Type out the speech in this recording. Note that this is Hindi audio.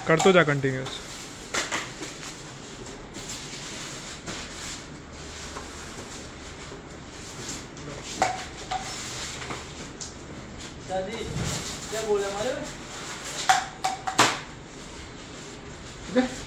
कर तो जा कंटिन्यूस। दादी क्या बोला हमारे?